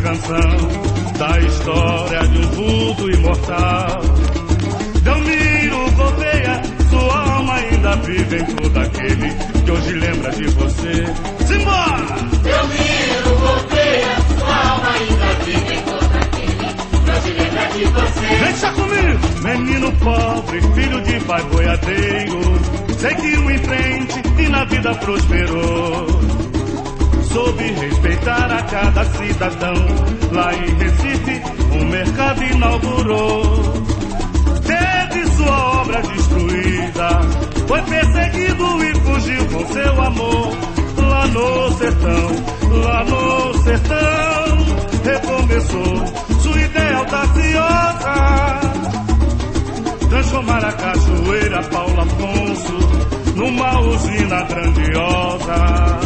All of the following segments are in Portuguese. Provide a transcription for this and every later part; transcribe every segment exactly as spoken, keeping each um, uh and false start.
canção da história de um vulto imortal. Delmiro Gouveia, sua alma ainda vive em todo aquele que hoje lembra de você. Simbora! Delmiro Gouveia, sua alma ainda vive em todo aquele que hoje lembra de você. Deixa comigo! Menino pobre, filho de pai boiadeiro, seguiu em frente e na vida prosperou. Soube respeitar a cada cidadão. Lá em Recife, um mercado inaugurou. Teve sua obra destruída, foi perseguido e fugiu com seu amor. Lá no sertão, lá no sertão, recomeçou sua ideia audaciosa. Transformar a cachoeira Paulo Afonso numa usina grandiosa.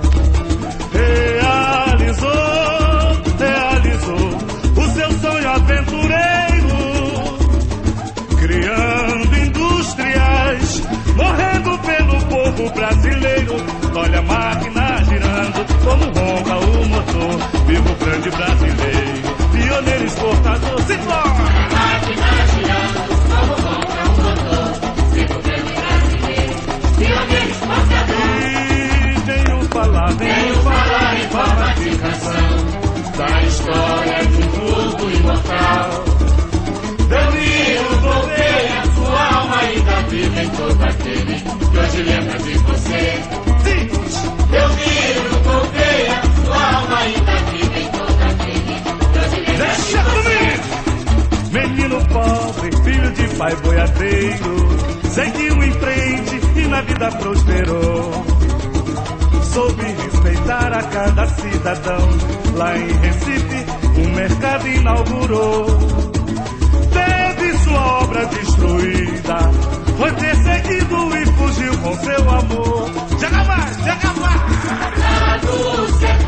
Realizou, realizou o seu sonho aventureiro, criando indústrias, morrendo pelo povo brasileiro. Olha a máquina girando, como ronca o motor. Viva o grande brasileiro, pioneiro exportador. Se for! A máquina girando, como ronca o motor. Viva o grande brasileiro, pioneiro exportador. E venho falar, venho falar em forma de canção da história de um vulto imortal. Delmiro Gouveia, sua alma ainda vive em todo aquele que hoje lembra de você. Delmiro Gouveia, sua alma ainda vive em todo aquele que hoje lembra de você. Deixa comigo! Menino pobre, filho de pai boiadeiro, seguiu em frente e na vida prosperou. Soube respeitar a cada cidadão. Lá em Recife, um mercado inaugurou. Teve sua obra destruída, foi perseguido e fugiu com seu amor. Joga mais, joga mais! Lá do sertão,